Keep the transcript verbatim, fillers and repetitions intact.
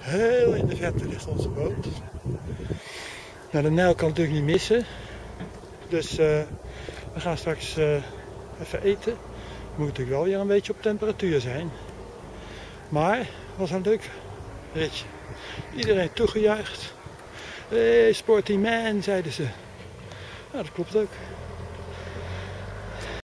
Heel in de verte ligt onze boot. Nou, de Nijl kan natuurlijk niet missen. Dus uh, we gaan straks uh, even eten. Moet natuurlijk wel weer een beetje op temperatuur zijn. Maar het was een leuk ritje. Iedereen toegejuicht. Hey, sporty man, zeiden ze. Nou, dat klopt ook.